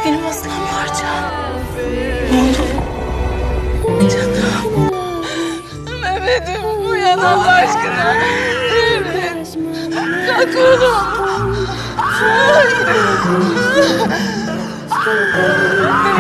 Benim aslan parçam. Oğlum. Canım. Mehmet'im uyan Allah aşkına. Mehmet. Kalk oğlum. Hayır.